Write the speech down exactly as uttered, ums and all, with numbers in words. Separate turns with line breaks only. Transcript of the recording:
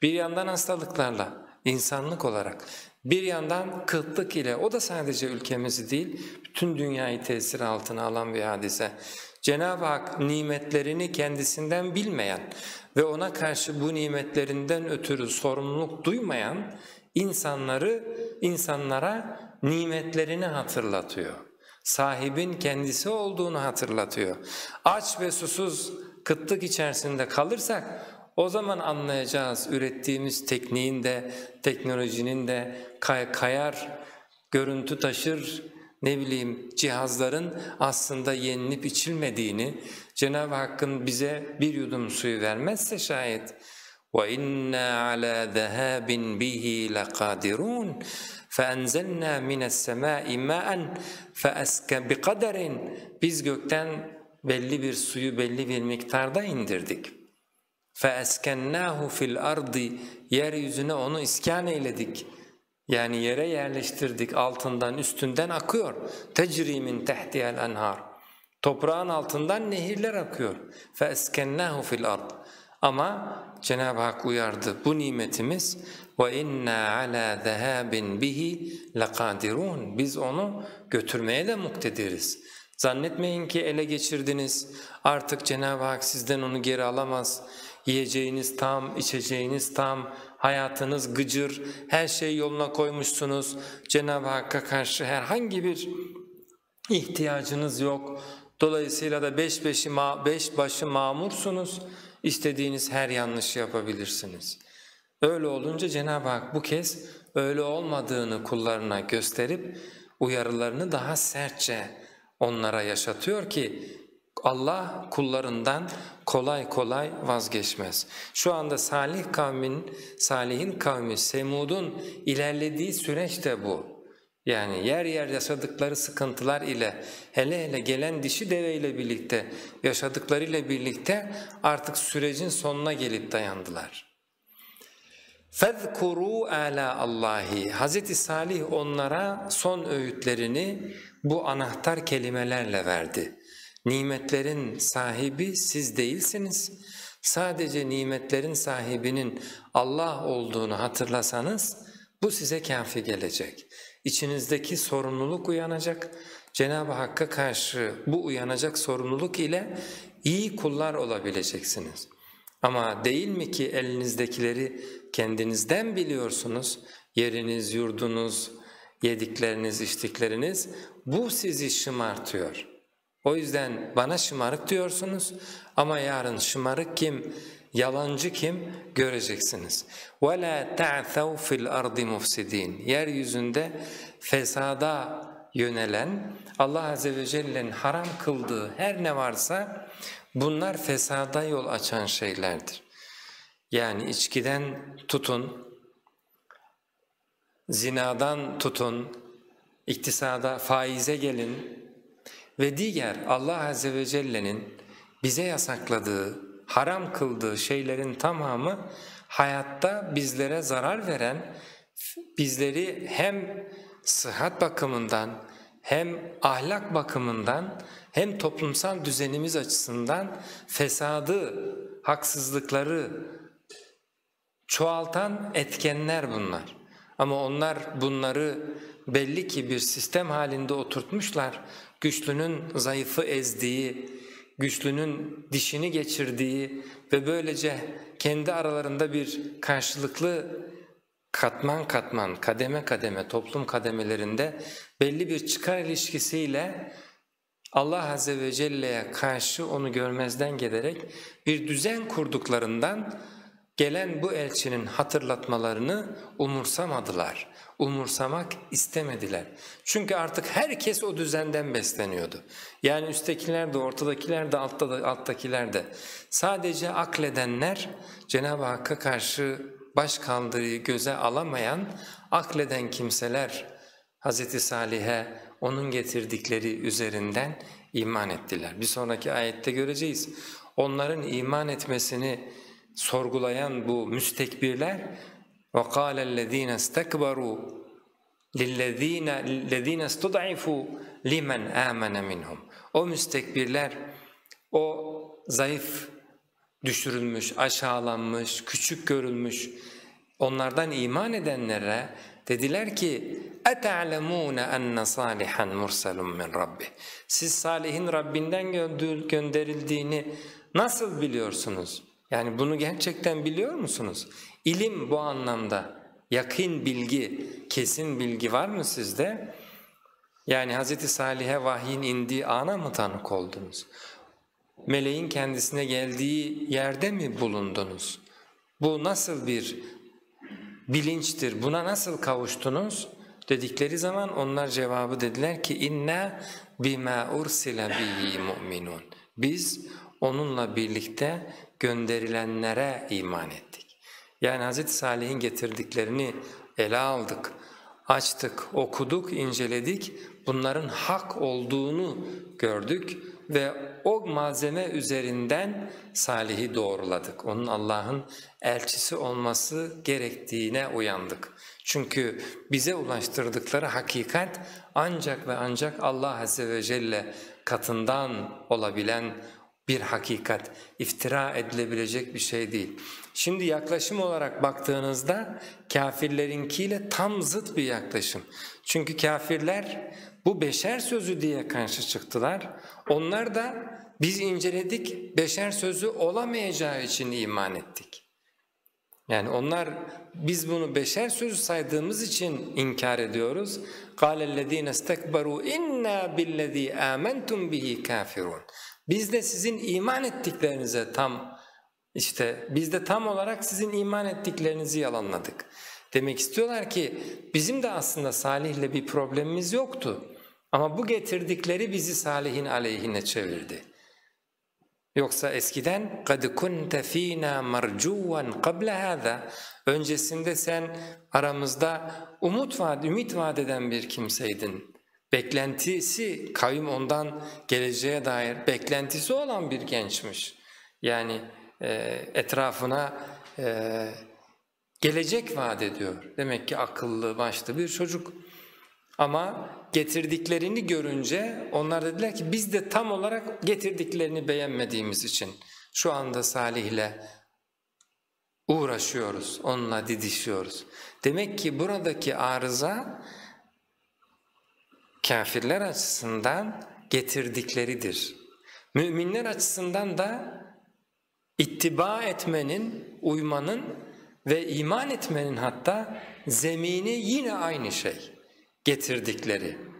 bir yandan hastalıklarla, insanlık olarak, bir yandan kıtlık ile, o da sadece ülkemizi değil, bütün dünyayı tesir altına alan bir hadise. Cenab-ı Hak nimetlerini kendisinden bilmeyen ve ona karşı bu nimetlerinden ötürü sorumluluk duymayan insanları, insanlara nimetlerini hatırlatıyor. Sahibin kendisi olduğunu hatırlatıyor. Aç ve susuz kıtlık içerisinde kalırsak o zaman anlayacağız ürettiğimiz tekniğin de, teknolojinin de kay kayar, görüntü taşır, ne bileyim cihazların aslında yenilip içilmediğini, Cenab-ı Hakk'ın bize bir yudum suyu vermezse şayet وَاِنَّا عَلَى ذَهَابٍ بِهِ لَقَادِرُونَ فَاَنْزَلْنَا مِنَ السَّمَاءِ مَاءً فَأَسْكَ بِقَدَرٍ Biz gökten belli bir suyu belli bir miktarda indirdik. فَاَسْكَنَّاهُ فِي الْأَرْضِ Yeryüzüne onu iskan eyledik. Yani yere yerleştirdik, altından üstünden akıyor. تَجْرِي مِنْ تَحْتِهَا الْأَنْهَارِ Toprağın altından nehirler akıyor. فَاَسْكَنَّاهُ فِي الْأَرْضِ Ama Cenab-ı Hak uyardı, bu nimetimiz وَاِنَّا عَلَى ذَهَابٍ بِهِ لَقَادِرُونَ Biz onu götürmeye de muktediriz. Zannetmeyin ki ele geçirdiniz, artık Cenab-ı Hak sizden onu geri alamaz. Yiyeceğiniz tam, içeceğiniz tam, hayatınız gıcır, her şeyi yoluna koymuşsunuz. Cenab-ı Hakk'a karşı herhangi bir ihtiyacınız yok. Dolayısıyla da beş, beşi ma beş başı mamursunuz. İstediğiniz her yanlışı yapabilirsiniz. Öyle olunca Cenab-ı Hak bu kez öyle olmadığını kullarına gösterip uyarılarını daha sertçe onlara yaşatıyor ki Allah kullarından kolay kolay vazgeçmez. Şu anda Salih kavmin, Salih'in kavmi Semud'un ilerlediği süreç de bu. Yani yer yer yaşadıkları sıkıntılar ile, hele hele gelen dişi deveyle birlikte yaşadıklarıyla birlikte artık sürecin sonuna gelip dayandılar. فَذْكُرُوا آلَاءَ اللّٰهِ Hz. Salih onlara son öğütlerini bu anahtar kelimelerle verdi. Nimetlerin sahibi siz değilsiniz. Sadece nimetlerin sahibinin Allah olduğunu hatırlasanız bu size kâfi gelecek. İçinizdeki sorumluluk uyanacak. Cenab-ı Hakk'a karşı bu uyanacak sorumluluk ile iyi kullar olabileceksiniz. Ama değil mi ki elinizdekileri kendinizden biliyorsunuz, yeriniz, yurdunuz, yedikleriniz, içtikleriniz, bu sizi şımartıyor. O yüzden bana şımarık diyorsunuz ama yarın şımarık kim, yalancı kim göreceksiniz. وَلَا تَعْثَوْا فِي الْأَرْضِ مُفْسِد۪ينَ Yeryüzünde fesada yönelen, Allah Azze ve Celle'nin haram kıldığı her ne varsa bunlar fesada yol açan şeylerdir. Yani içkiden tutun, zinadan tutun, iktisada, faize gelin ve diğer Allah Azze ve Celle'nin bize yasakladığı, haram kıldığı şeylerin tamamı hayatta bizlere zarar veren, bizleri hem sıhhat bakımından hem ahlak bakımından hem toplumsal düzenimiz açısından fesadı, haksızlıkları çoğaltan etkenler bunlar. Ama onlar bunları belli ki bir sistem halinde oturtmuşlar. Güçlünün zayıfı ezdiği, güçlünün dişini geçirdiği ve böylece kendi aralarında bir karşılıklı katman katman, kademe kademe, toplum kademelerinde belli bir çıkar ilişkisiyle Allah Azze ve Celle'ye karşı onu görmezden gelerek bir düzen kurduklarından gelen bu elçinin hatırlatmalarını umursamadılar, umursamak istemediler. Çünkü artık herkes o düzenden besleniyordu. Yani üsttekiler de, ortadakiler de, altta da, alttakiler de. Sadece akledenler Cenab-ı Hakk'a karşı baş kaldırıyı göze alamayan, akleden kimseler Hz. Salih'e onun getirdikleri üzerinden iman ettiler. Bir sonraki ayette göreceğiz. Onların iman etmesini sorgulayan bu müstekbirler وَقَالَ الَّذ۪ينَ اسْتَكْبَرُوا لِلَّذ۪ينَ الَّذ۪ينَ اسْتُضْعِفُوا لِمَنْ آمَنَ مِنْهُمْ O müstekbirler, o zayıf düşürülmüş, aşağılanmış, küçük görülmüş onlardan iman edenlere dediler ki اَتَعْلَمُونَ اَنَّ صَالِحًا مُرْسَلٌ مِّنْ رَبِّهِ Siz Salih'in Rabbinden gönderildiğini nasıl biliyorsunuz? Yani bunu gerçekten biliyor musunuz? İlim bu anlamda, yakın bilgi, kesin bilgi var mı sizde? Yani Hz. Salih'e vahyin indiği ana mı tanık oldunuz? Meleğin kendisine geldiği yerde mi bulundunuz? Bu nasıl bir bilinçtir, buna nasıl kavuştunuz? Dedikleri zaman onlar cevabı dediler ki inna bima ursila bihi mu'minun. Biz onunla birlikte gönderilenlere iman ettik. Yani Hz. Salih'in getirdiklerini ele aldık, açtık, okuduk, inceledik. Bunların hak olduğunu gördük ve o malzeme üzerinden Salih'i doğruladık. Onun Allah'ın elçisi olması gerektiğine uyandık. Çünkü bize ulaştırdıkları hakikat ancak ve ancak Allah Azze ve Celle katından olabilen bir hakikat, iftira edilebilecek bir şey değil. Şimdi yaklaşım olarak baktığınızda kafirlerinkiyle tam zıt bir yaklaşım. Çünkü kafirler bu beşer sözü diye karşı çıktılar. Onlar da biz inceledik, beşer sözü olamayacağı için iman ettik. Yani onlar biz bunu beşer sözü saydığımız için inkar ediyoruz. قَالَ الَّذ۪ينَ اسْتَكْبَرُوا اِنَّا بِالَّذ۪ي آمَنْتُمْ بِهِ كَافِرُونَ Biz de sizin iman ettiklerinize tam, işte biz de tam olarak sizin iman ettiklerinizi yalanladık. Demek istiyorlar ki bizim de aslında Salih'le bir problemimiz yoktu. Ama bu getirdikleri bizi Salih'in aleyhine çevirdi. Yoksa eskiden قَدْ كُنْتَ ف۪ينَا مَرْجُوًا قَبْلَ هَذَا Öncesinde sen aramızda umut vaat, ümit vaat eden bir kimseydin. Beklentisi, kavim ondan geleceğe dair beklentisi olan bir gençmiş. Yani e, etrafına e, gelecek vaat ediyor. Demek ki akıllı, başlı bir çocuk. Ama getirdiklerini görünce onlar dediler ki biz de tam olarak getirdiklerini beğenmediğimiz için şu anda Salih'le uğraşıyoruz, onunla didişiyoruz. Demek ki buradaki arıza kafirler açısından getirdikleridir. Müminler açısından da ittiba etmenin, uymanın ve iman etmenin hatta zemini yine aynı şey. Getirdikleri.